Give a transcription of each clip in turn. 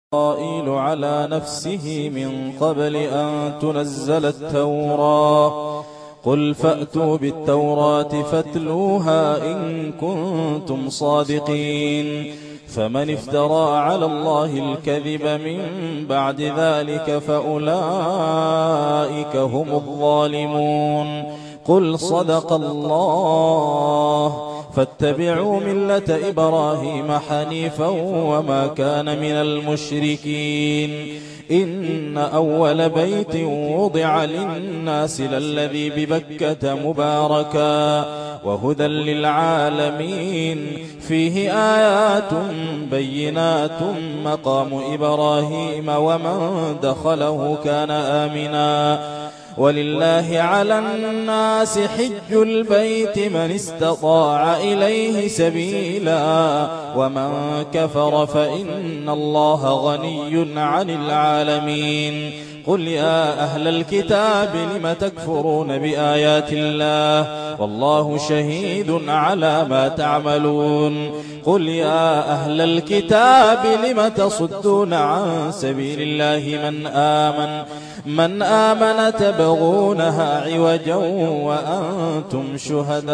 إسرائيل على نفسه من قبل أن تنزل التوراة قل فأتوا بالتوراة فاتلوها إن كنتم صادقين فمن افترى على الله الكذب من بعد ذلك فأولئك هم الظالمون قل صدق الله فاتبعوا ملة إبراهيم حنيفا وما كان من المشركين إن أول بيت وضع للناس للذي ببكة مباركا وهدى للعالمين فيه آيات بينات مقام إبراهيم ومن دخله كان آمنا ولله على الناس حج البيت من استطاع إليه سبيلا ومن كفر فإن الله غني عن العالمين قل يا أهل الكتاب لم تكفرون بآيات الله والله شهيد على ما تعملون قل يا أهل الكتاب لم تصدون عن سبيل الله من آمن تبغونها عوجا وأنتم شهداء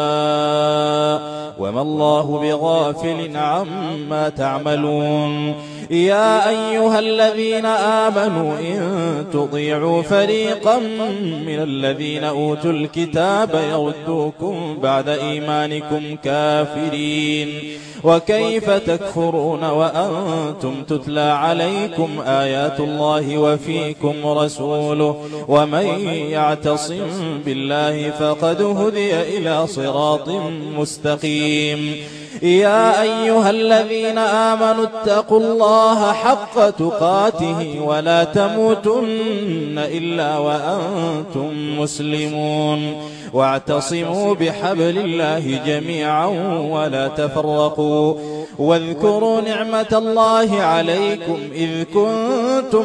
وما الله بغافل عما تعملون يا أيها الذين آمنوا إن تطيعوا فريقا من الذين أوتوا الكتاب يردوكم بعد إيمانكم كافرين وكيف تكفرون وأنتم تتلى عليكم آيات الله وفيكم رسوله ومن يعتصم بالله فقد هدي إلى صراط مستقيم يا أيها الذين آمنوا اتقوا الله حق تقاته ولا تموتن إلا وأنتم مسلمون واعتصموا بحبل الله جميعا ولا تفرقوا واذكروا نعمة الله عليكم إذ كنتم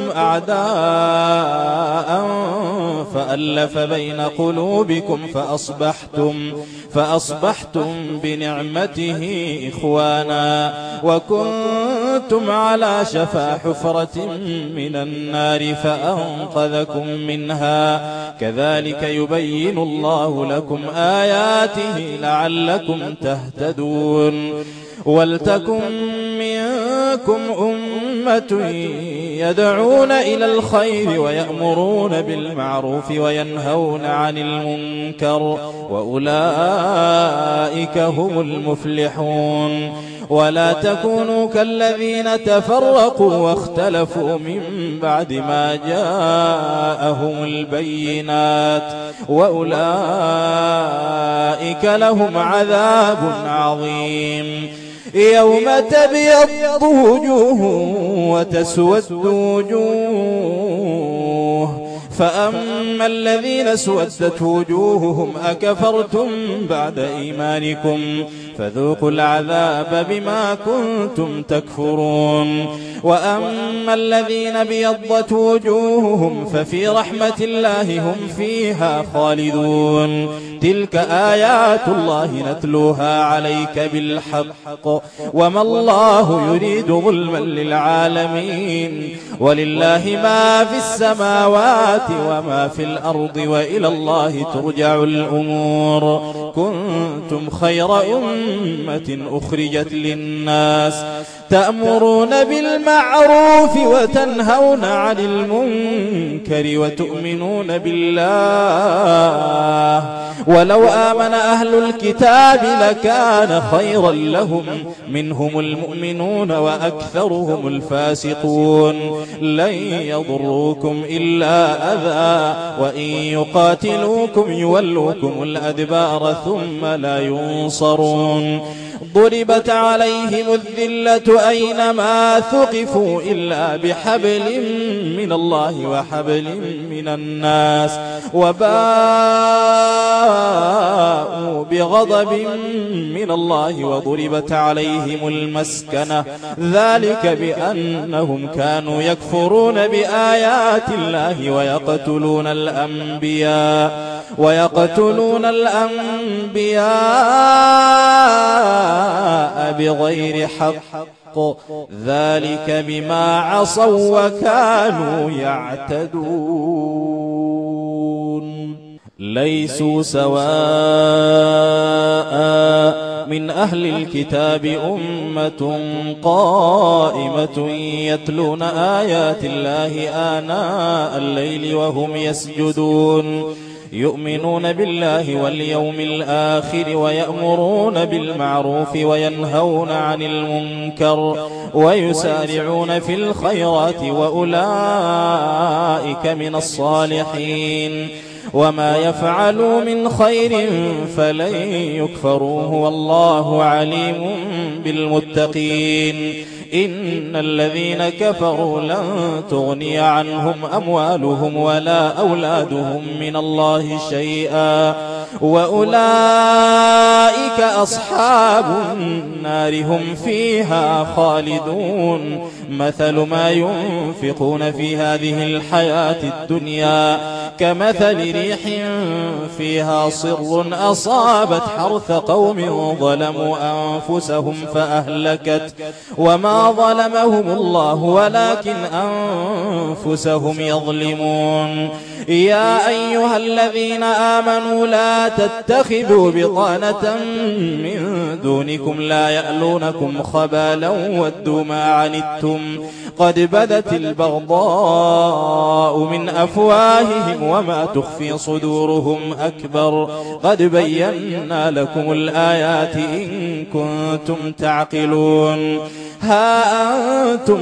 أعداء فألف بين قلوبكم فأصبحتم بنعمته إخوانا وكنتم على شفا حفرة من النار فأنقذكم منها كذلك يبين الله لكم آياته لعلكم تهتدون ولتكن منكم أمة يدعون إلى الخير ويأمرون بالمعروف وينهون عن المنكر وأولئك هم المفلحون ولا تكونوا كالذين تفرقوا واختلفوا من بعد ما جاءهم البينات وأولئك لهم عذاب عظيم يوم تبيض وجوه وتسود وجوه فأما الذين سودت وجوههم أكفرتم بعد إيمانكم فذوقوا العذاب بما كنتم تكفرون وأما الذين بيضت وجوههم ففي رحمة الله هم فيها خالدون تلك آيات الله نتلوها عليك بالحق وما الله يريد ظلما للعالمين ولله ما في السماوات وما في الأرض وإلى الله ترجع الأمور كنتم خير أمة أخرجت للناس تأمرون بالمعروف وتنهون عن المنكر وتؤمنون بالله ولو آمن أهل الكتاب لكان خيرا لهم منهم المؤمنون وأكثرهم الفاسقون لن يضروكم إلا أذى وإن يقاتلوكم يولوكم الأدبار ثم لا ينصرون ضربت عليهم الذلة أينما ثقفوا إلا بحبل من الله وحبل من الناس وباءوا بغضب من الله وضربت عليهم المسكنة ذلك بأنهم كانوا يكفرون بآيات الله ويقتلون الأنبياء بغير حق ذلك بما عصوا وكانوا يعتدون ليسوا سواء من أهل الكتاب أمة قائمة يتلون آيات الله آناء الليل وهم يسجدون يؤمنون بالله واليوم الآخر ويأمرون بالمعروف وينهون عن المنكر ويسارعون في الخيرات وأولئك من الصالحين وما يفعلوا من خير فلن يكفروه والله عليم بالمتقين إن الذين كفروا لن تغني عنهم أموالهم ولا أولادهم من الله شيئا وأولئك أصحاب النار هم فيها خالدون مثل ما ينفقون في هذه الحياة الدنيا كمثل ريح فيها صر أصابت حرث قوم ظلموا أنفسهم فأهلكت وما ظلمهم الله ولكن أنفسهم يظلمون يا أيها الذين آمنوا لا تتخذوا بطانة من دونكم لا يألونكم خبالا ودوا ما عنتم قد بدت البغضاء من أفواههم وما تخفي صدورهم أكبر قد بينا لكم الآيات إن كنتم تعقلون ها أنتم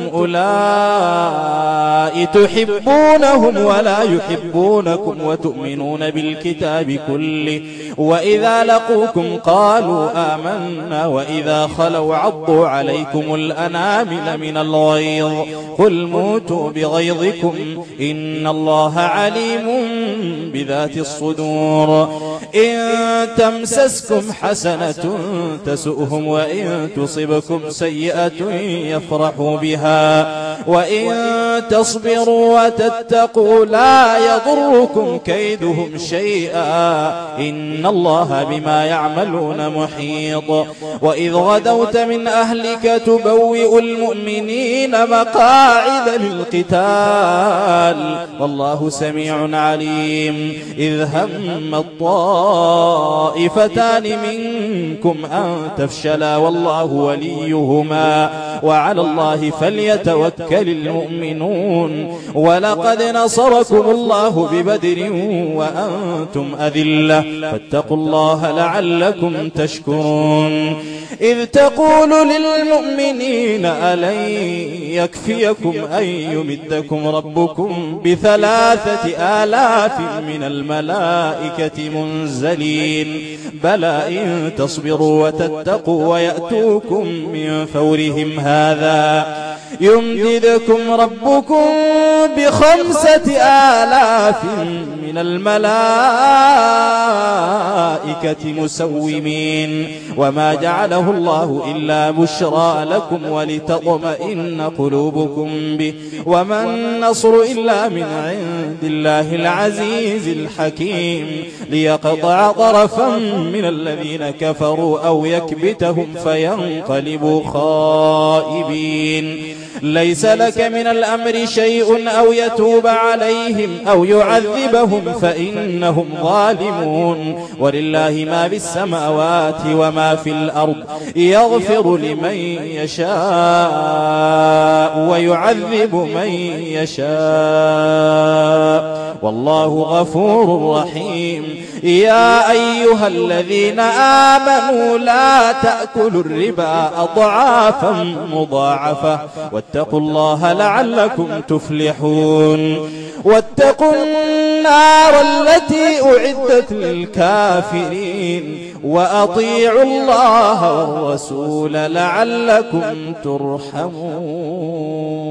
أولئك تحبونهم ولا يحبونكم وتؤمنون بالكتاب كله وإذا لقوكم قالوا آمنا وإذا خلوا عضوا عليكم الأنامل من الغيظ قل موتوا بغيظكم إن الله عليم بذات الصدور إن تمسسكم حسنة تسؤهم وإن تصبكم سيئة يفرحوا بها وإن تصبروا وتتقوا لا يضركم كيدهم شيئا إن الله بما يعملون محيط وإذ غدوت من أهلك تبوئ المؤمنين مقاعد للقتال والله سميع عليم إذ هم الطائفتان منكم أن تفشلا والله وليهما وعلى الله فليتوكل المؤمنون ولقد نصركم الله ببدر وأنتم أذلة فاتقوا الله لعلكم تشكرون إذ تقول للمؤمنين ألن يكفيكم أن يمدكم ربكم ب3,000 من الملائكة منزلين بلى إن تصبروا وتتقوا ويأتوكم من فورهم هذا يمددكم ربكم ب5,000 من الملائكة مسومين وما جعله الله إلا بشرى لكم ولتطمئن قلوبكم به وما النصر إلا من عند الله العزيز الحكيم ليقطع طرفا من الذين كفروا أو يكبتهم فينقلبوا خائبين ليس لك من الأمر شيء أو يتوب عليهم أو يعذبهم فإنهم ظالمون ولله ما في السماوات وما في الأرض يغفر لمن يشاء ويعذب من يشاء والله غفور رحيم يا أيها الذين آمنوا لا تأكلوا الربا أضعافا مضاعفة واتقوا الله لعلكم تفلحون واتقوا النار التي أعدت للكافرين وأطيعوا الله والرسول لعلكم ترحمون